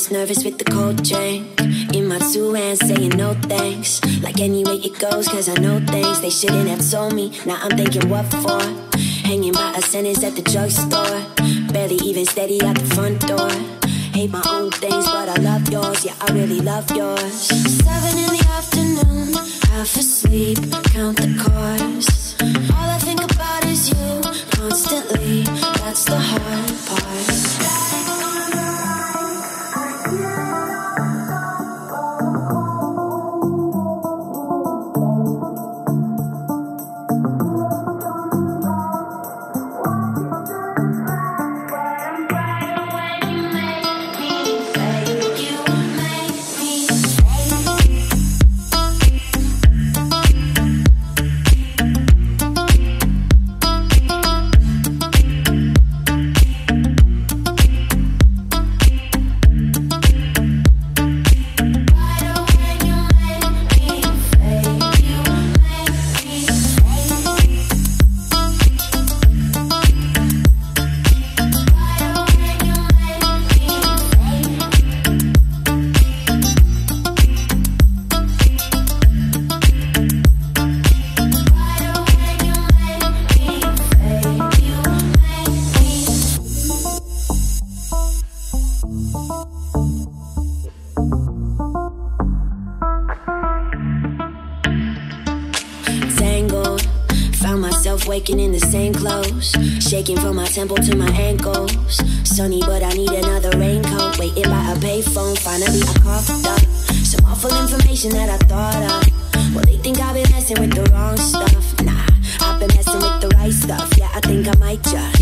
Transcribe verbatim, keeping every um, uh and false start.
just nervous with the cold drink in my two hands, saying no thanks. Like any way it goes, cause I know things they shouldn't have told me. Now I'm thinking what for? Hanging by a sentence at the drugstore, barely even steady at the front door. Hate my own things, but I love yours. Yeah, I really love yours. Seven in the afternoon, half asleep, count the cars. All I think about is you, constantly. That's the hard part. Waking in the same clothes, shaking from my temple to my ankles. Sunny, but I need another raincoat. Waiting by a payphone, finally I coughed up some awful information that I thought of. Well, they think I've been messing with the wrong stuff. Nah, I've been messing with the right stuff. Yeah, I think I might just